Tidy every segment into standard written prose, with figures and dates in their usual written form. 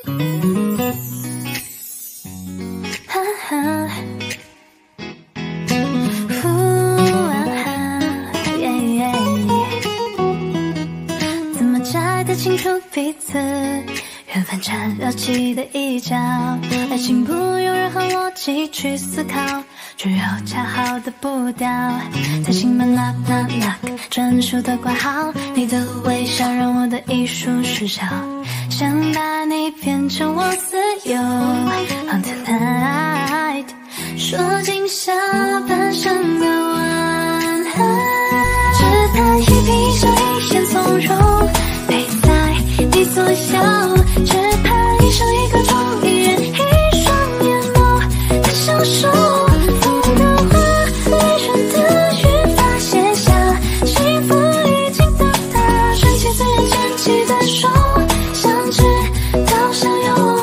怎么摘得清楚彼此缘分缠绕起的一角，爱情不用任何逻辑去思考，只有恰好的步调，在心门 knock knock knock， 专属的挂号，你的微笑让我的艺术失效，想把你变成我私有 On tonight， 说尽下半生的晚安，只怕一颦笑一眼从容，陪在你左右，只怕一生一个钟，一人一双眼眸的相守，风的花，泪人的语法写下，幸福已经到达，顺其自然牵起的手，相知到相拥。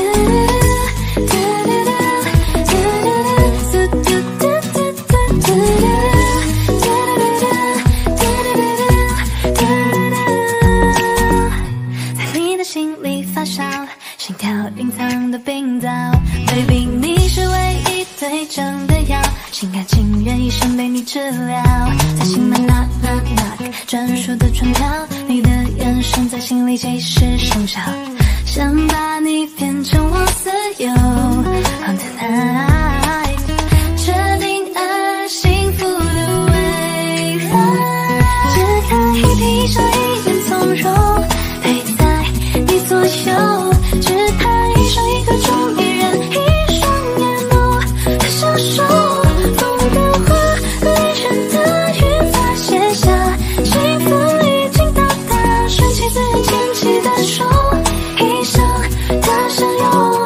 心跳隐藏的冰岛 Baby 你是唯一对症的药，心甘情愿一生被你治疗，在心门 knock knock knock， 专属的春条，你的眼神在心里即时生效，想把你变成我私有 On tonight， 决定爱幸福的未来，只看一颦笑一眼从容，陪在你左右，只怕一生一个钟，一人一双眼眸的相守，风的花，泪人的语法写下，幸福已经到达，顺其自然牵起的手，一生的相拥。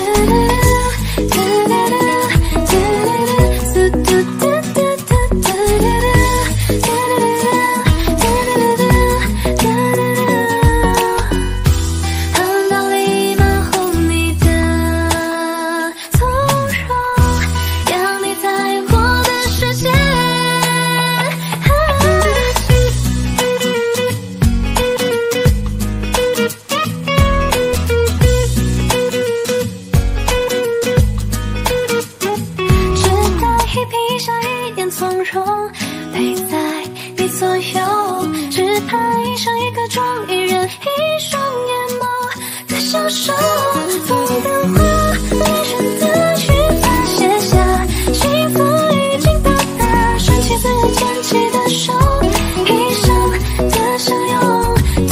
从容陪在你左右，只怕一生一个钟，一人一双眼眸的相守，风的花，泪人的语法写下，幸福已经到达，顺其自然牵起的手，一生的相拥。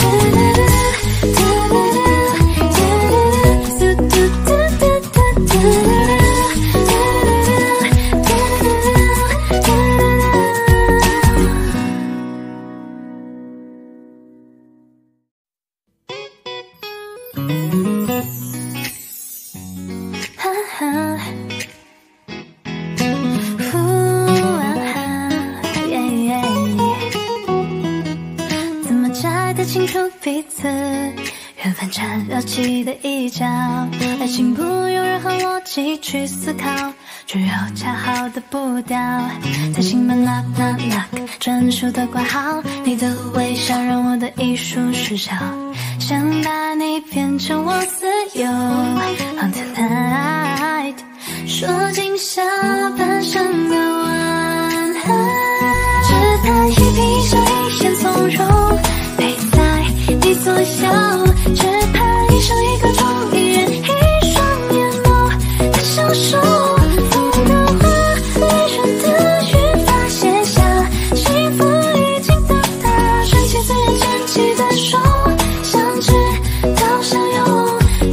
怎么摘得清楚彼此缘分缠绕起的一角，爱情不用任何逻辑去思考，只有恰好的步调，在心门 knock knock knock， 专属的挂号，你的微笑让我的艺术失效，想把你变成我私有 On tonight， 说尽下半生的晚安，只怕一颦笑一眼从容，陪在你左右，只怕一生一个钟，一人一双眼眸的相守，风的花，泪人的语法写下，幸福已经到达，顺其自然牵起的手，相知到相拥。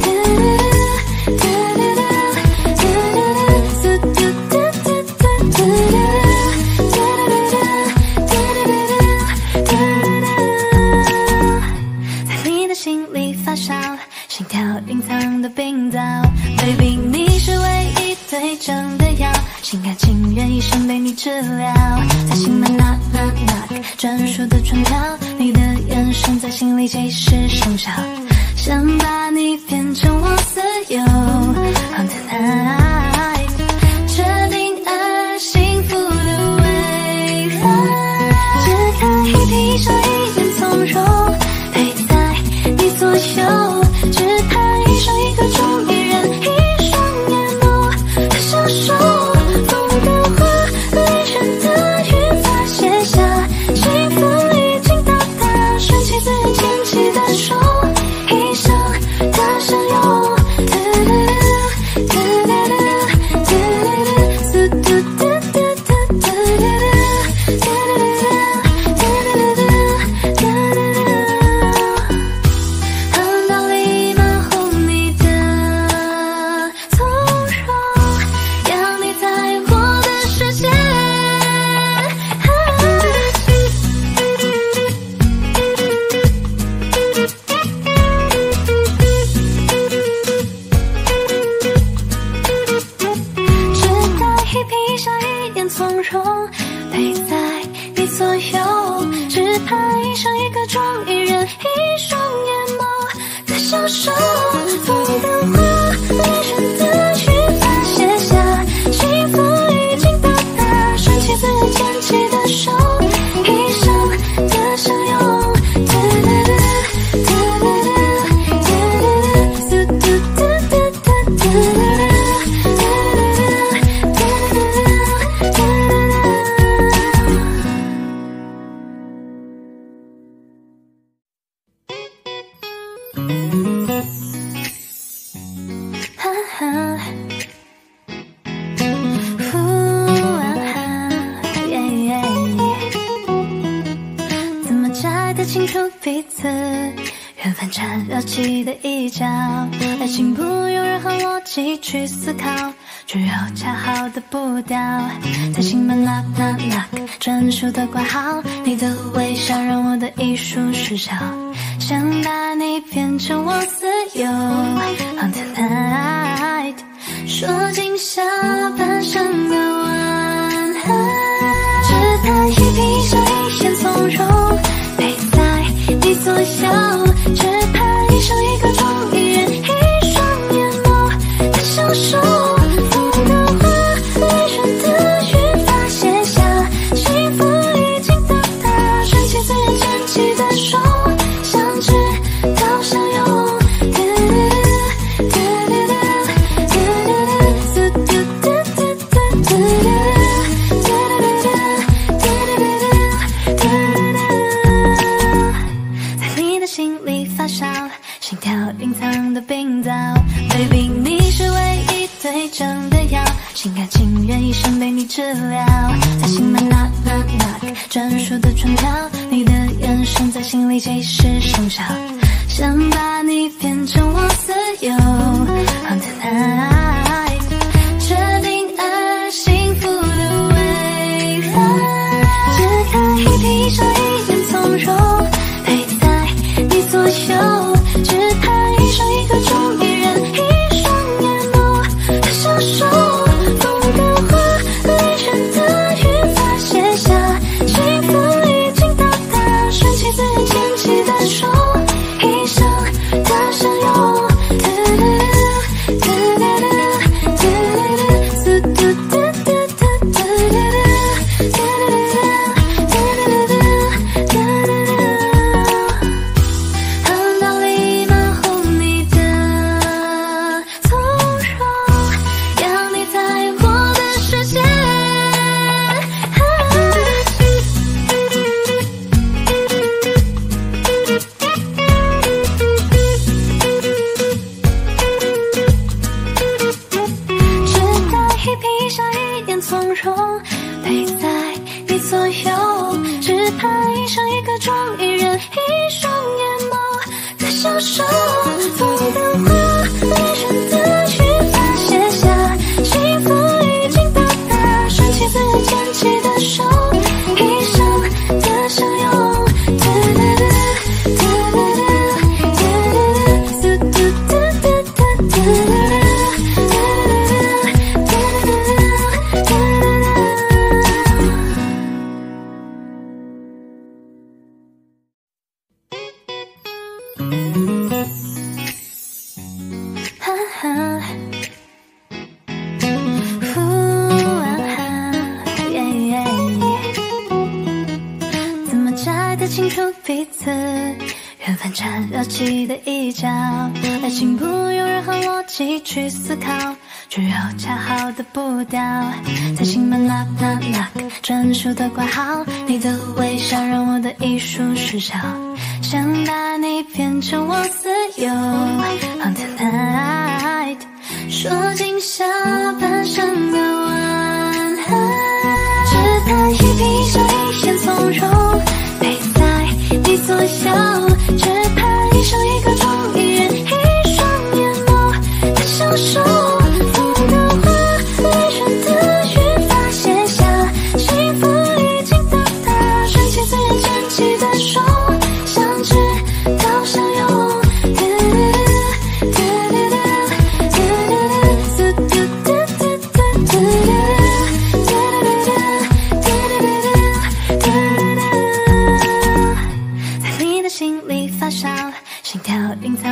心跳隐藏的冰岛 Baby 你是唯一对症的药，心甘情愿一生被你治疗，在心门 knock knock knock， 专属的春条，你的眼神在心里即时生效，想把你变成我私有 On tonight， 决定爱幸福的未来，只看一颦笑一眼从容，陪在你左右，只怕一生享受风的花，雷声的雨发写下幸福已经到达，顺其自然牵起的手，一生的相拥。怎么摘得清楚彼此缘分缠绕起的一角，爱情不用任何逻辑去思考，只有恰好的步调，在心门 knock knock knock 专属的挂号，你的微笑让我的艺术失效，想把你变成我私有 On tonight 说尽下半生的晚安，只盼一颦笑一眼从容陪在你左右，只盼一生一个钟，一人一双眼眸的相守，风的花雷声的雨发写下幸福已经到达，顺其自然牵起的手，相知到相拥。心跳隐藏的冰岛 Baby 你是唯一对症的药，心甘情愿一生被你治疗，在心门 knock knock knock 专属的船票，你的眼神在心里即时生效，想把你变成我私有 On tonight 决定爱幸福的未来，只看一颦笑一眼从容陪在你左右，只盼一生一个钟，一人一双眼眸的相守，风的花雷声的雨发写下幸福已经到达，顺其自然牵起的手，一生的相拥。从容陪在你左右，只盼一生一个钟，一人一双眼眸的相守，风的花雷声的雨发写下幸福已经到达，顺其自然牵起的手，一生的相拥。怎么摘得清楚彼此缘分缠绕起的一角，爱情不用任何逻辑去思考，只有恰好的步调，在心门 knock knock knock 专属的挂号，你的微笑让我的艺术失效，想把你变成我私有 On tonight 说尽下半生的晚安，只盼一颦笑一眼从容陪在你左右，只盼一生一个钟，一人一双眼眸的相守，风的花雷声的雨发写下幸福已经到达，顺其自然牵起的手，相知到相拥。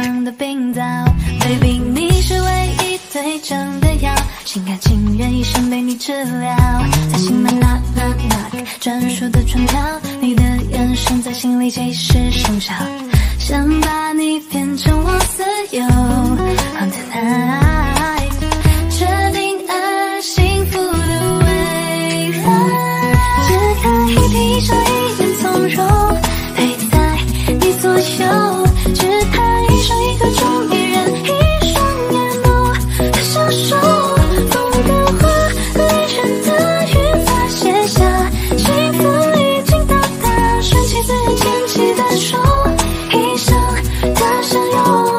藏的冰岛 Baby 你是唯一对症的药，心甘情愿一生被你治疗，在心门 knock knock knock 专属的船票，你的眼神在心里即时生效，想把你变成我私有 On tonight 决定而幸福的未来，只看一闭上一眼从容陪在你左右，只盼一生一个钟一人一双眼眸的相守，风的花离人的语法写下幸福已经到达，顺其自然牵起的手，一生的相拥，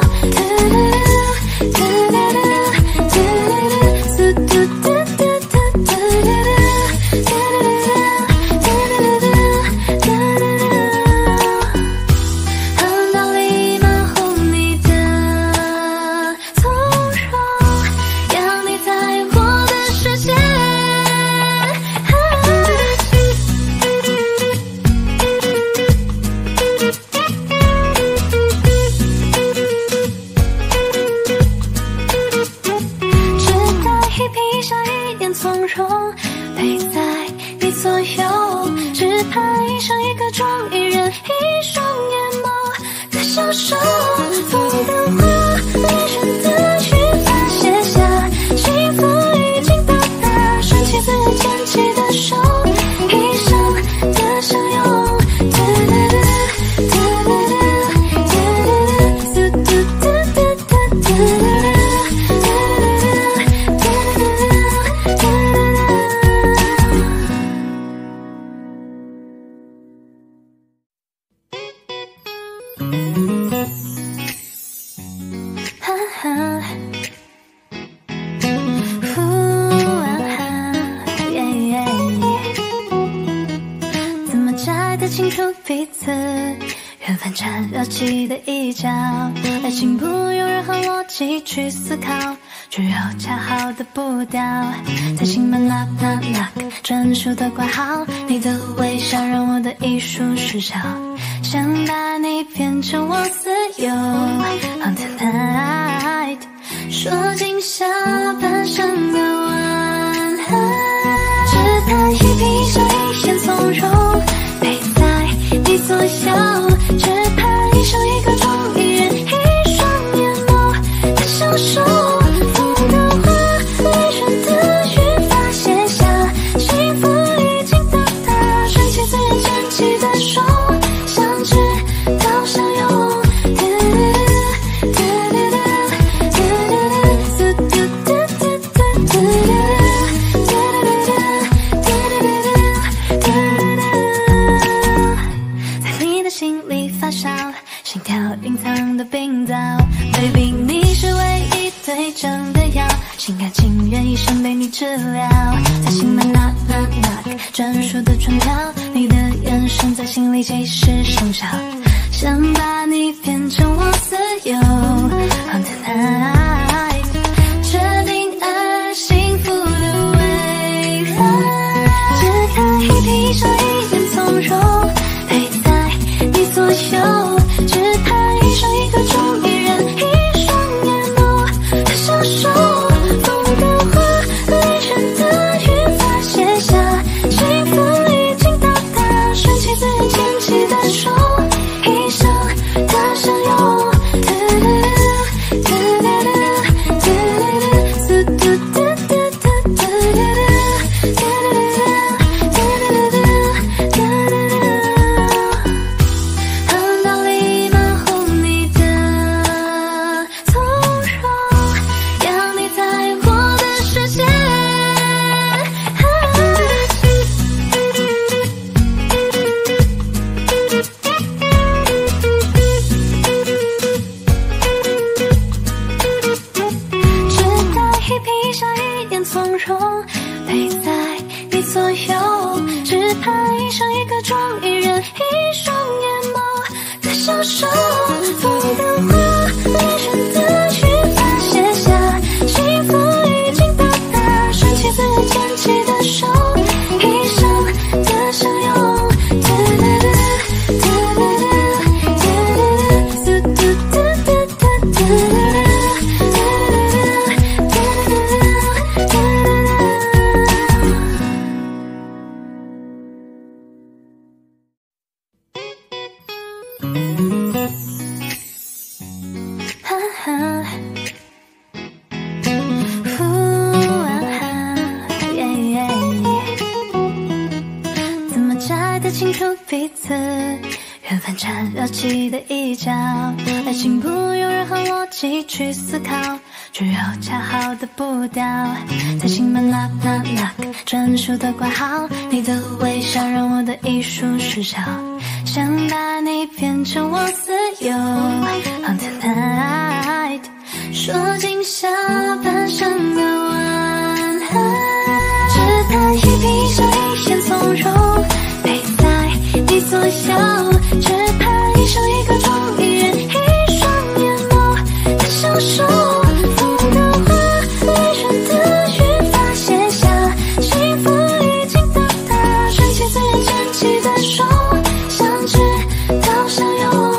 从容陪在你左右，只盼一生一个钟一人一双眼眸的相守，风的花离人的语法写下幸福已经到达，顺其自然牵起的手，一生的相拥，怎么摘得清楚彼此缘分缠绕起的一角，爱情不用任何逻辑去思考，只有恰好的步调，在心门 knock knock knock 专属的挂号，你的微笑让我的艺术失效，想把你变成我私有 On tonight 说尽下半生的晚安，只盼一闭上一眼从容陪在你左右，只盼一生一个钟一人一双眼眸的相守，风的花离人的语法写下幸福已经到达，顺其自然牵起的手，相知到相拥，在你的心里发烧，心跳隐藏的冰岛 Baby 你是唯一对症的药，心甘情愿一生被你治疗，在心门 knock knock knock 专属的船票，你的眼神在心里即时生效，想把你变成我私有 On tonight 决定而幸福的未来，只看一闭上一眼从容陪在你左右，只盼一生一个钟一人一双眼眸的相守，风的花离人的语法写下幸福已经到达，顺其自然牵起的手，一生的相拥，从容陪在你左右，只盼一生一个钟一人一双眼眸的相守，风的花离人的语法写下幸福已经到达，顺其自然牵起的手，一生的相拥， 怎么摘得清楚彼此缘分缠绕起的一角？爱情不用任何逻辑去思考，只有恰好的步调。在心门 knock knock knock， 专属的挂号，你的微笑让我的艺术失效，想把你变成我私有。On tonight， 说尽下半生的晚安，只叹一颦笑一眼从容，陪在你左右，只盼一生一个钟，一人一双眼眸的相守。风的花，恋人的语法写下，幸福已经到达，顺其自然牵起的手，相知到相拥。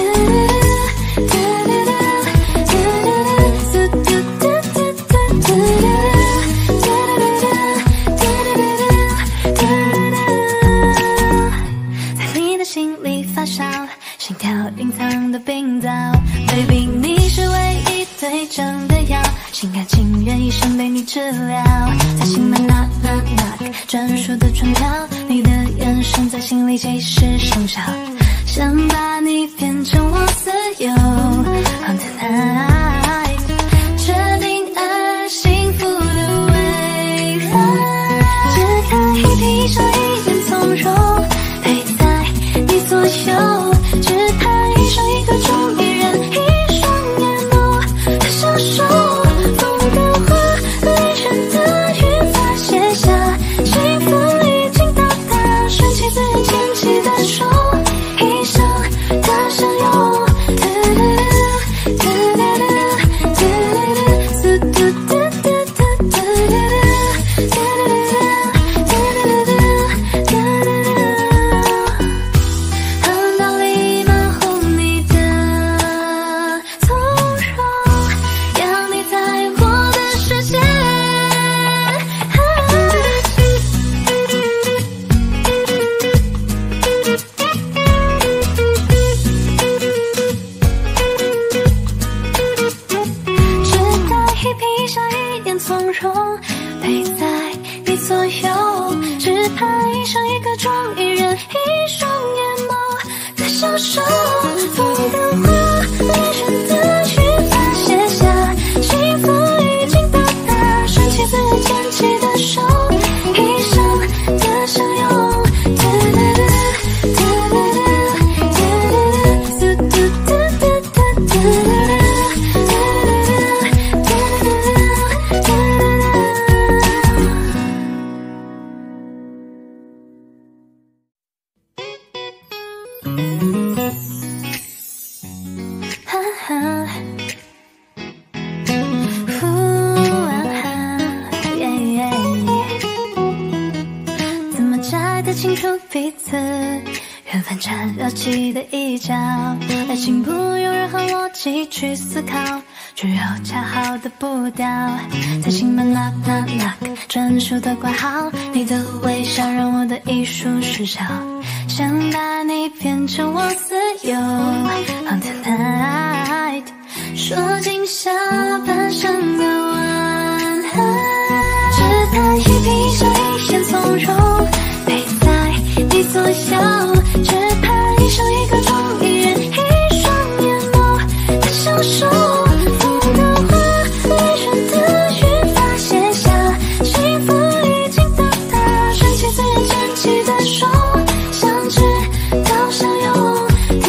心跳隐藏的冰岛 ，Baby 你是唯一对症的药，心甘情愿一生被你治疗。在心门 knock knock knock， 专属的春条，你的眼神在心里即时生效，想把你变成我私有。On tonight， 决定爱幸福的未来，只看一颦笑一眼从容，陪在你左右。只盼一生一个钟，一人一双眼眸的相守。风的花，恋人的语法写下，幸福已经到达，顺其自然牵起的手，一生的相拥。从容，陪在你左右，只盼一生一个钟，一人一双眼眸的相守。风的花，恋人的语法写下，幸福已经到达，顺其自然牵起的手，一生的相拥。怎么摘得清楚彼此缘分缠绕起的一角？爱情不用任何逻辑去思考，只有恰好的步调。在心门 knock knock knock， 专属的挂号，你的微笑让我的艺术失效，想把你变成我私有。On tonight， 说尽下半生的晚安，只叹一颦笑一眼从容，陪在你左右，只盼一生一个钟，一人一双眼眸的相守。风的花，恋人的语法写下，幸福已经到达，顺其自然牵起的手，相知到相拥。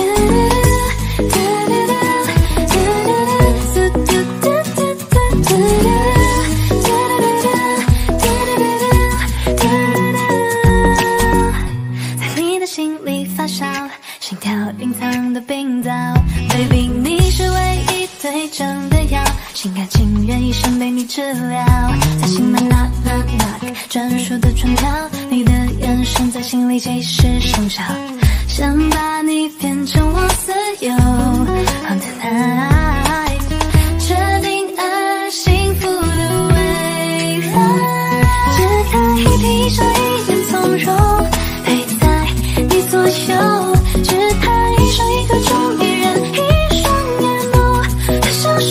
心跳隐藏的冰岛 ，Baby 你是唯一对症的药，心甘情愿一生被你治疗。在心门 knock knock knock， 专属的春条，你的眼神在心里即时生效，想把你变成我私有。On tonight， 决定爱幸福的未来，只看一颦笑一眼从容，陪在你左右。只盼一生一个钟，一人一双眼眸的相守。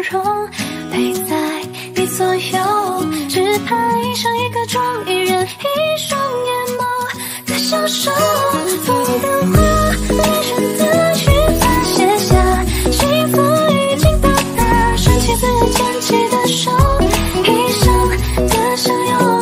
容，陪在你左右，只盼一生一个钟，一人一双眼眸的消瘦。风的花，雷声的雨发写下，幸福已经到达，顺其自然牵起的手，一生的相拥。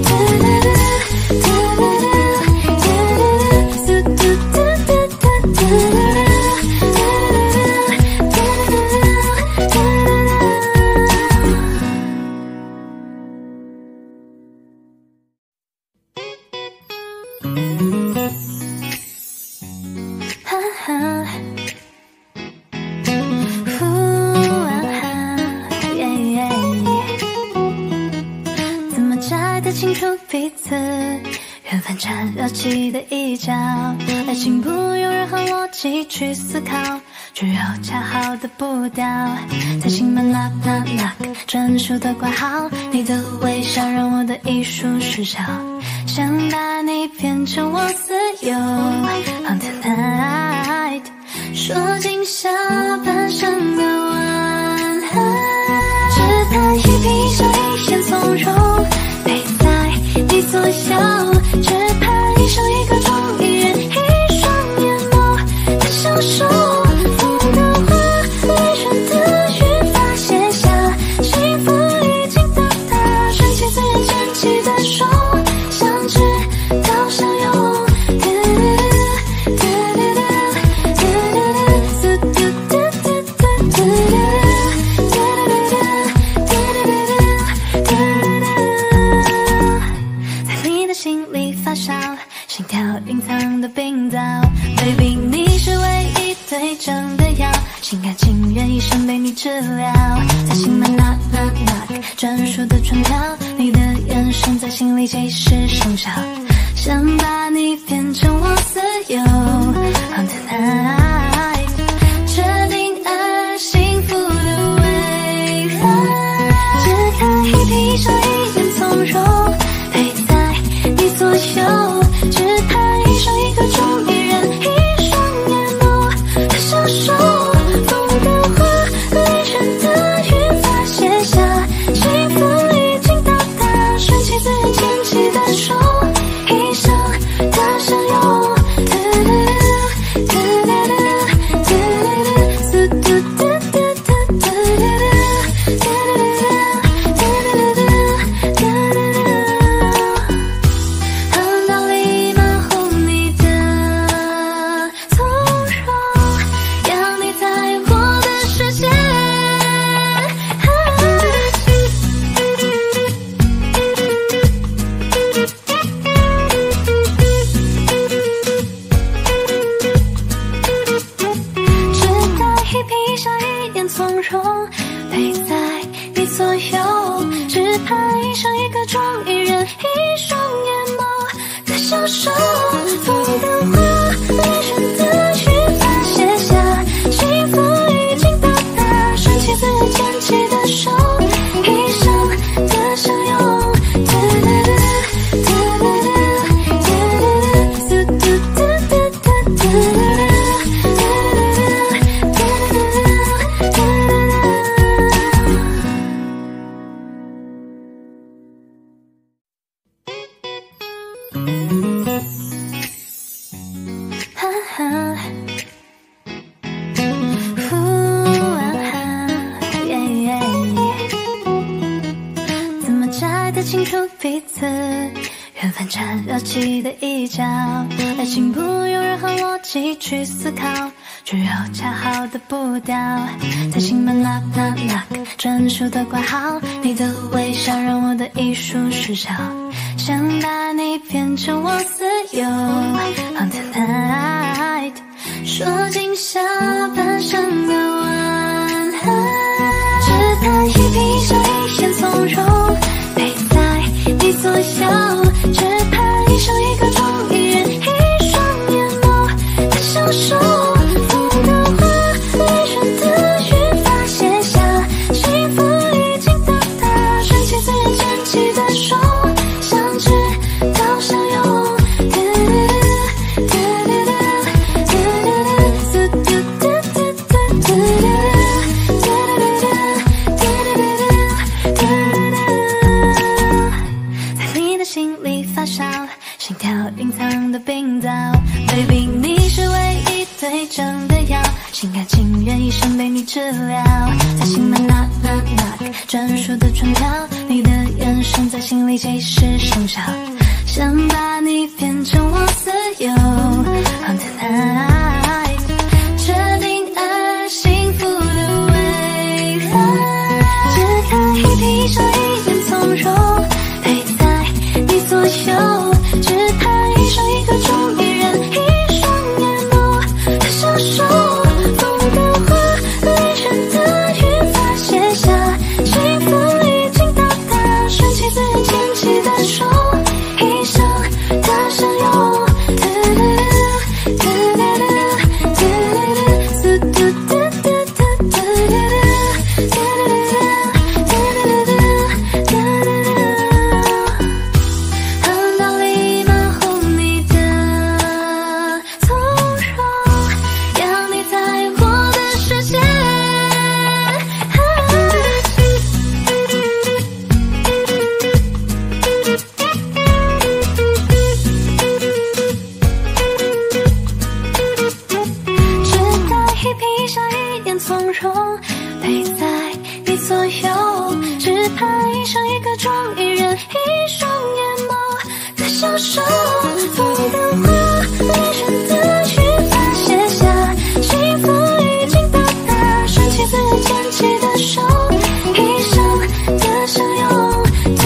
怎么摘得清楚彼此缘分缠绕起的一角，爱情不用任何逻辑去思考，只有恰好的步调，在心门 knock knock knock 专属的挂号，你的微笑让我的艺术失效，想把你变成我私有 On tonight 说尽下半生的晚安，只盼一颦笑一眼从容，陪在你左右，只盼一生一个钟，一人一双眼眸的消瘦。风的花，雷声的雨发写下，幸福已经到达，顺其自然牵起的手，相知到相拥。心跳隐藏的冰岛 Baby 你是唯一对症的药，心甘情愿一生被你治疗，在心门 knock knock knock 专属的春条，你的眼神在心里即时生效，想把你变成我私有 On tonight 决定爱幸福的未来，只看一颦笑一眼从容，陪在你左右，只盼一生一个钟，一人一双眼眸的消瘦。风的花，雷声的雨发写下，幸福已经到达，顺其自然牵起的手，一生的相拥。从容，陪在你左右，只盼一生一个钟，一人一双眼眸的消瘦。风的花，雷声的雨发写下，幸福已经到达，顺其自然牵起的手，一生的相拥。怎么摘得清楚彼此缘分缠绕起的一角，爱情不用任何逻辑去思考，只有恰好的步调，在心门 knock knock knock 专属的挂号，你的微笑让我的艺术失效，想把你变成我私有 On tonight 说尽下半生的晚安，只盼一颦笑一眼从容，陪在你左右，只盼一生一个钟，一人一双眼眸的消瘦。风的花，雷声的雨发写下，幸福已经到达，顺其自然牵起的手，相知到相拥。 心甘情愿一生被你治疗。在心门 knock knock knock， 专属的船票，你的眼神在心里即时生效，想把你变成我私有。On tonight， 决定爱幸福的未来，解开一披上一点从容，陪在你左右，只盼一生一个钟一人，一双眼眸的享受。风的花，离人的语法写下，幸福已经到达，顺其自然牵起的手，一生的相拥。陪在你左右，只盼一生一个钟一人，一双眼眸的享受。风的花，离人的语法写下，幸福已经到达，顺其自然牵起的手，一生的相拥。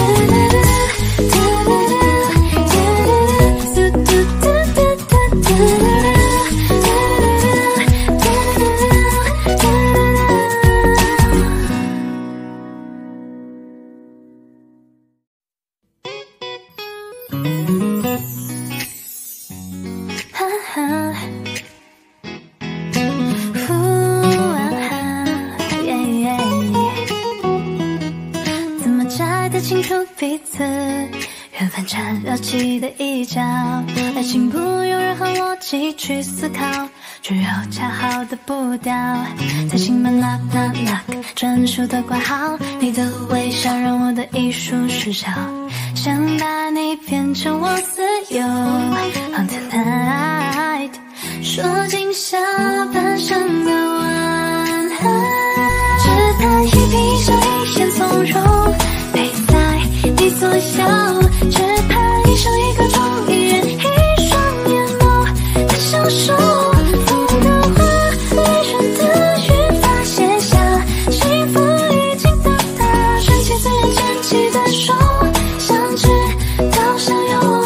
怎么摘得清楚彼此缘分缠绕起的一角，爱情不用任何逻辑去思考，只有恰好的步调，在心门 knock knock knock， 专属的挂号，你的微笑让我的艺术失效，想把你变成我私有。On tonight， 说尽下半生的晚安，只盼一披上一眼从容，陪在你左右，只盼一生一个钟一人，一双眼眸的享受。风的花，离人的语法写下，幸福已经到达，顺其自然牵起的手，相知到相拥。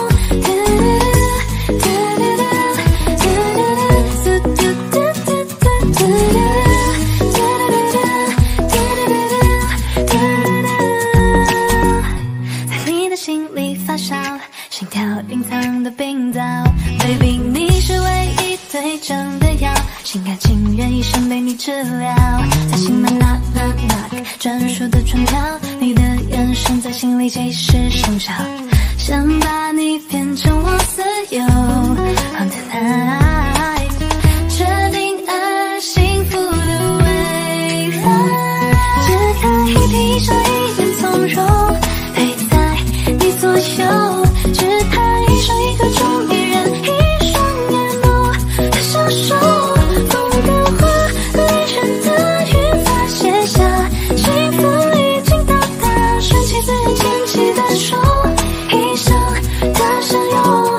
心跳隐藏的冰岛 ，Baby 你是唯一对症的药，心甘情愿一生被你治疗。在心门 knock knock knock， 专属的船票，你的眼神在心里即时生效，想把你变成我私有。On tonight， 决定爱幸福的未来，解开一披上一点从容，陪在你左右。只盼一生一个钟一人，一双眼眸的享受。风的花，离人的语法写下，幸福已经到达，顺其自然牵起的手，一生的相拥。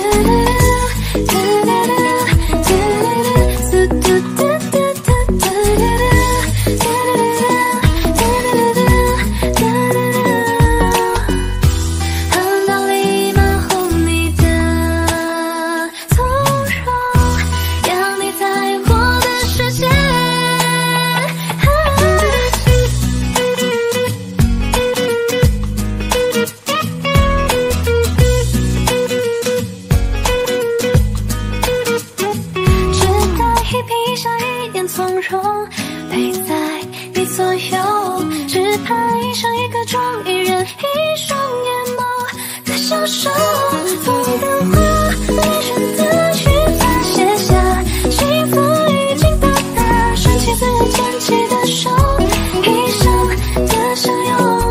陪在你左右，只盼一生一个钟一人，一双眼眸的享受。风的花，离人的语法写下，幸福已经到达，顺其自然牵起的手，一生的相拥。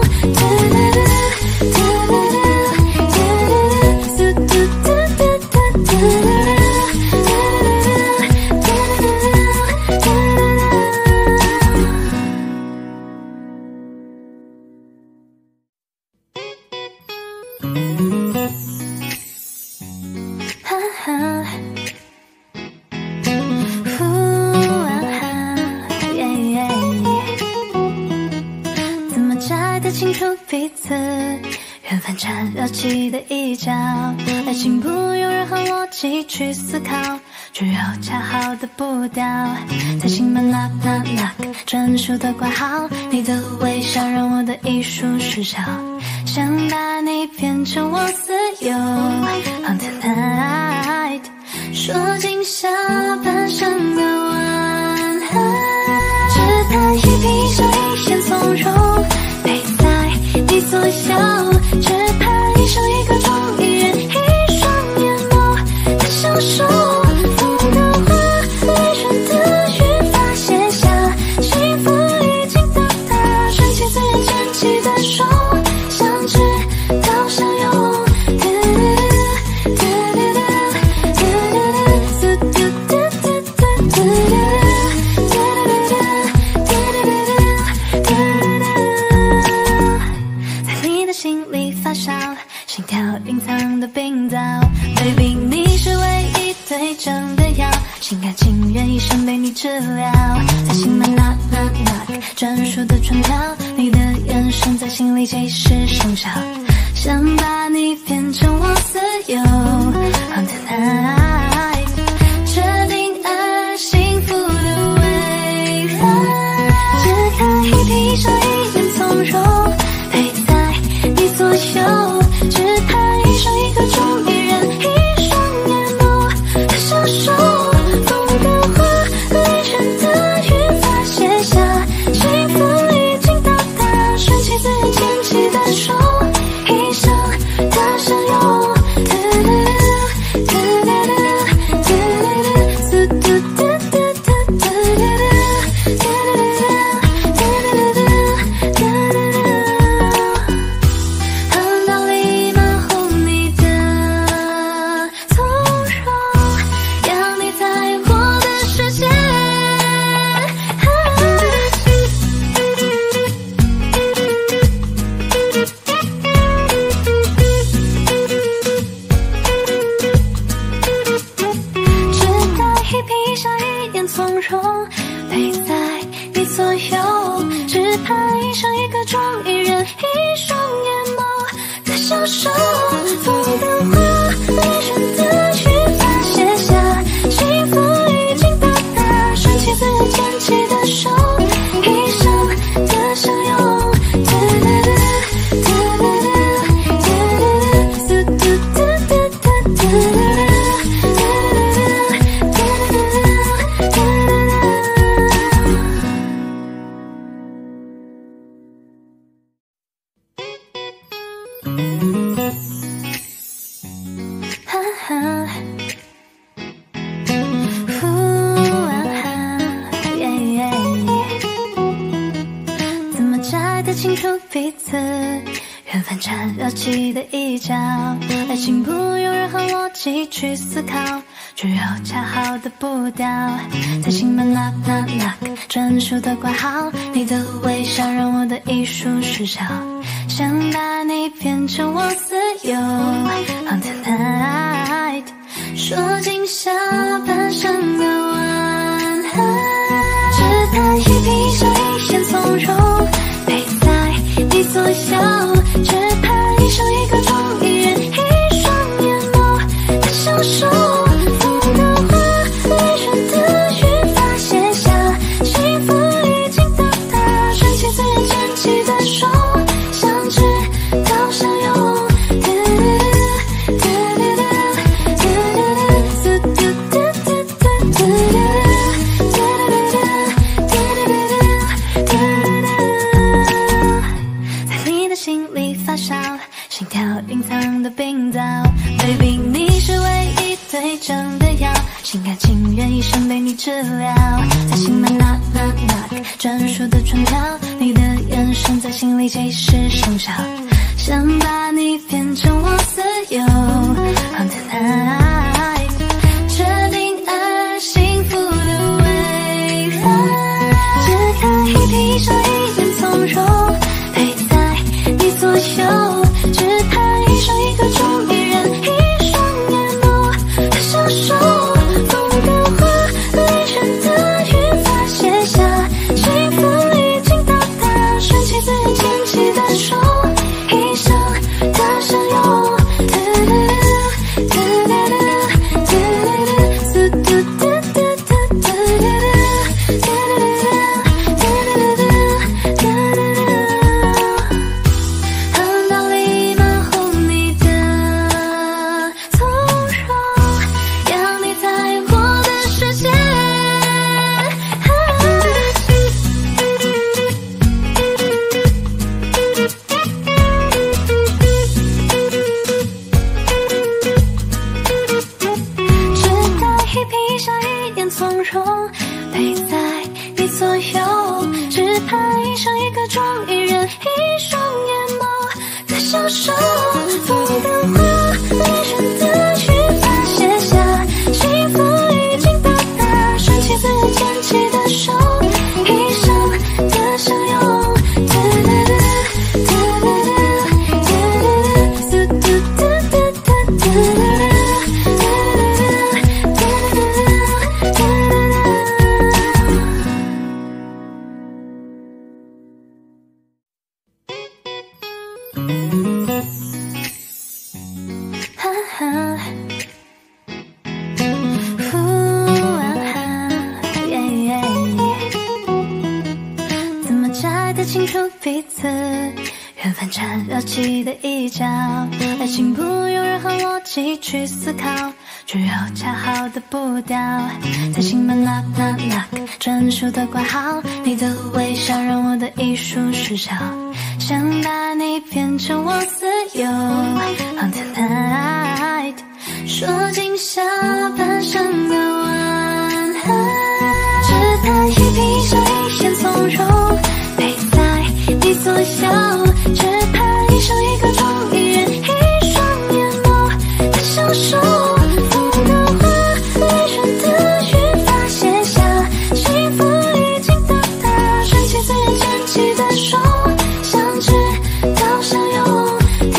彼此，缘分缠绕起的一角，爱情不用任何逻辑去思考，只有恰好的步调，在心门 knock knock knock， 专属的挂号，你的微笑让我的艺术失效，想把你变成我私有 On tonight， 说尽下半生的晚安，只盼一颦笑一眼从容，陪在你左右，只盼一生一个钟，一人一双眼眸的相守，风的花，离人的语法写下，幸福已经到达，顺其自然牵起的手，相知到相拥。心跳隐藏的冰岛 Baby 你是唯一对症的药，心甘情愿一生被你治疗，在心门 knock knock knock， 专属的传票，你的眼神在心里即时生效，想把你变成我私有 On tonight， 决定爱幸福的未来，只看一颦笑一眼从容，陪在你左右，只盼一生一个钟，一人一双眼眸的相守，风的花，离人的语法写下，幸福已经到达，顺其自然牵起的手，一生的相拥。从容陪在你左右，只盼一生一个钟，一人一双眼眸的相守，风的花，离人的语法写下，幸福已经到达，顺其自然牵起的手，一生的相拥。怎么摘得清楚彼此，缘分缠绕起的一角，爱情不用任何逻辑去思考，只有恰好的步调，在心门 knock knock knock， 专属的挂号，你的微笑让我的艺术失效，想把你变成我私有 On tonight， 说尽下半生的晚安，只盼一颦笑一眼从容，陪在你左右，只盼一生一个钟，一人一双眼眸的相守，风的花，离人的语法写下，幸福已经到达，顺其自然牵起的手，相知到相拥。心跳隐藏的冰岛 Baby 你是唯一对症的药，心甘情愿一生被你治疗，在心门 knock knock knock， 专属的传票，你的眼神在心里即时生效，想把你变成我私有 On tonight， 决定爱幸福的未来，只看一颦笑一眼从容，陪在你左右，只盼一生一个钟，一人一双眼眸的相守，风的花，离人的语法写下，幸福已经到达，顺其自然牵起的手， 配上一个中艺人，一双眼眸的小手，风的花，雷声的雨发写下，幸福已经到达，顺其自然牵起的手，一生的相拥。怎么摘得清楚彼此缘分缠绕起的一角，爱情不用任何逻辑去思考，只有恰好的步调，在心门 knock knock knock 专属的挂号，你的微笑让我的艺术失效，想把你变成我私有 On tonight 说尽下半生的晚安，只盼一颦笑一眼从容陪在你左右，只盼一生一个中艺人，一双眼眸的小手，风的花，雷声的雨发写下，幸福已经到达，顺其自然牵起的手，相知到相拥。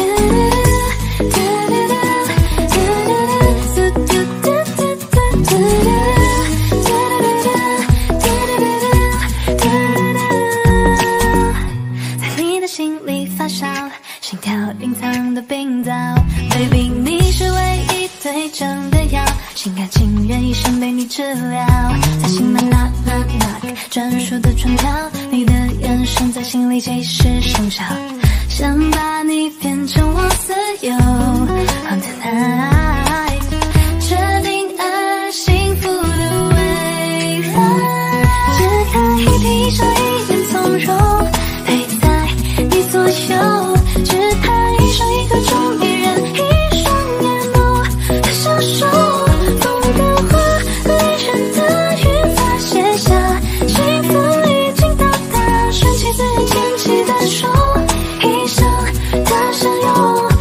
心跳隐藏的冰岛 Baby 你是唯一对症的药，心甘情愿一生被你治疗，在心门 knock knock knock 专属的春条，你的眼神在心里即时生效，想把你变成我私有 On tonight 决定爱幸福的未来，只看一颦笑一眼从容陪在你左右，只盼一生一个中艺人，一双眼眸的小手，风的花，雷声的雨发写下，幸福已经到达，顺其自然牵起的手，一生的相拥。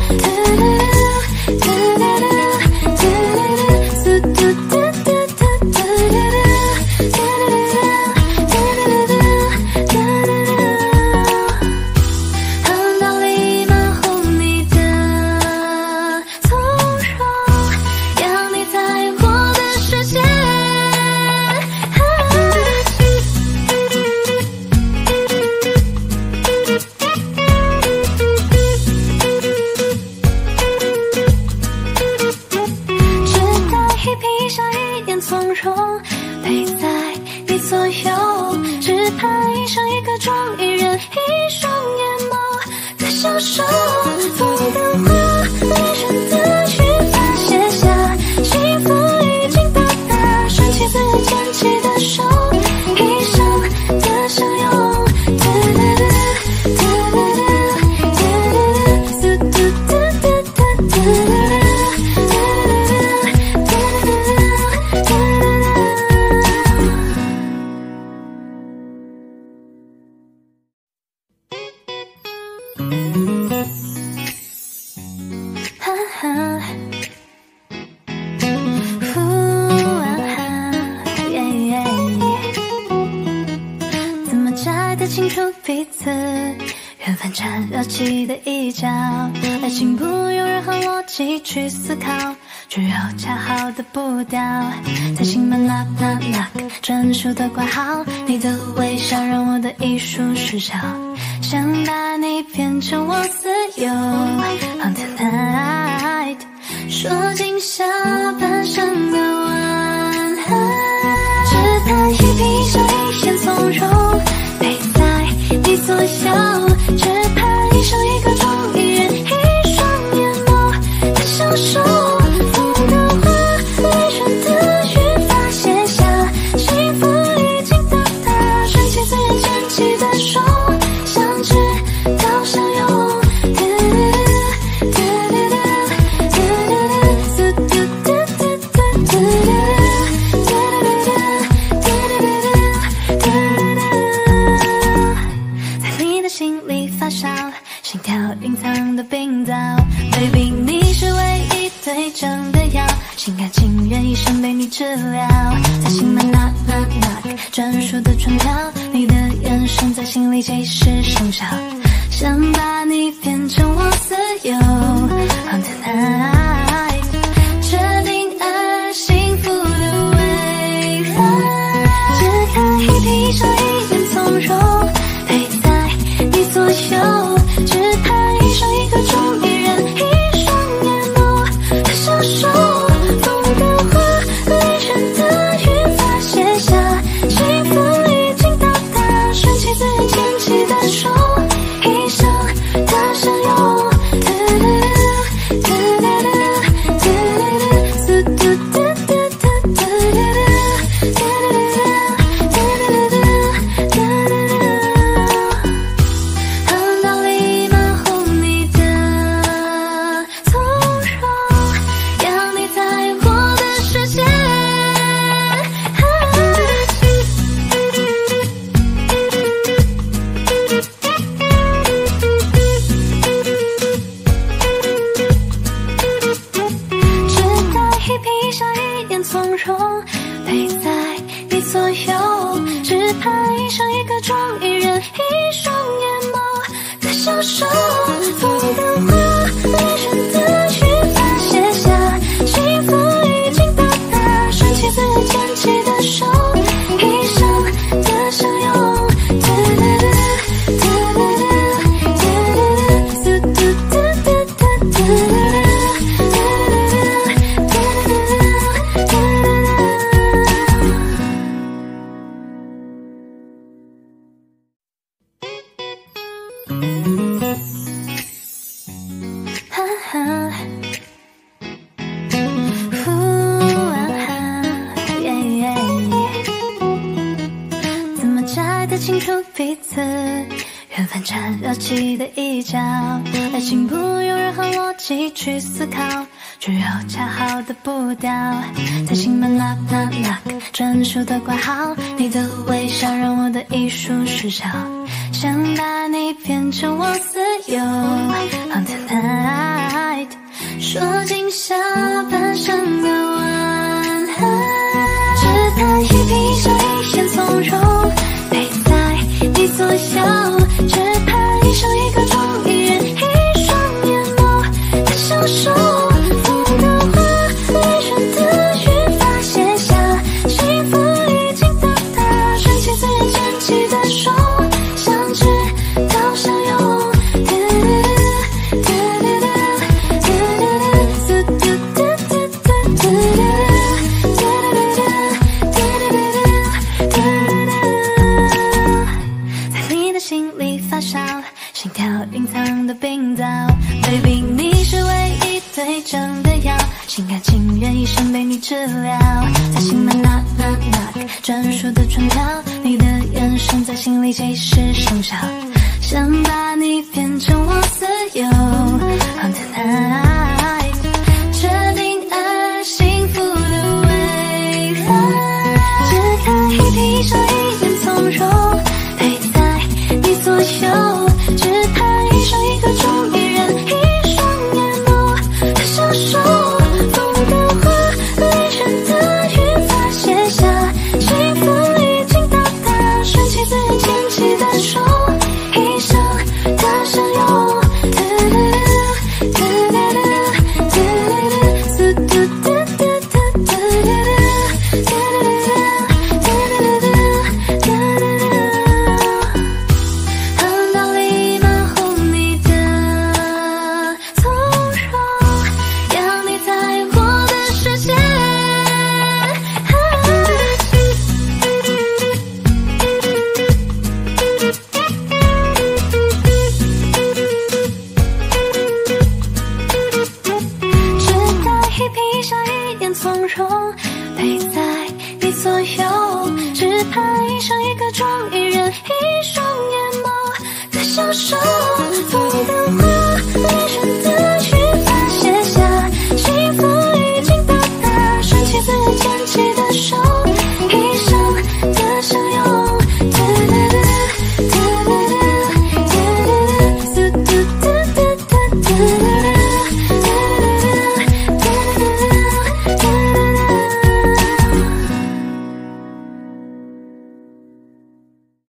从容陪在你左右，只盼一生一个中艺人，一双眼眸的小手，风的花，雷声的雨发写下，幸福已经到达，顺其自然牵起的手，一生的相拥。怎么摘得清楚彼此缘分缠绕起的一角，爱情不用任何逻辑去思考，只有恰好的步调，在心门 knock knock knock 专属的挂号，你的微笑让我的艺术失效，想把你变成我私有 On tonight 说尽下半生的晚安，只盼一颦笑一眼从容陪在你左右，只盼一生一个中艺人，一双眼眸的小手，风的花，雷声的雨发写下，幸福已经到达，顺其自然牵起的手，相知到相拥。 你的眼神在心里即时生效，想把你变成我私有。On tonight， 决定爱幸福的未来，解开一闭上一眼从容，陪在你左右，只盼遇上一个中意人，一双眼眸的享受。风的花，离人的语法写下，幸福已经到达，顺其自然牵起的手，一生的相拥。清楚彼此缘分缠绕起的一角，爱情不用任何逻辑去思考，只有恰好的步调，在心门 knock knock knock 专属的挂号，你的微笑让我的艺术失效，想把你变成我私有。On tonight， 说尽下半生的晚安，只盼一闭上一眼从容，陪在你左右，只盼遇上一个中意人，一双眼眸的享受。风的花，离人的语法写下，幸福已经到达，顺其自然牵起的手，相知到相拥。心跳隐藏的冰岛 ，Baby 你是唯一对症的药，心甘情愿一生被你治疗。在心门 knock knock knock 专属的唇条，你的眼神在心里即时生效，想把你变成我私有。On tonight， 决定爱幸福的未来，解开一闭上一眼从容，陪在你左右。只盼遇上一个中意人，一双眼眸的享受。风的花，离人的语法写下，幸福已经到达，顺其自然牵起的手，一生的相拥。陪在你左右，只盼遇上一个中意人，一双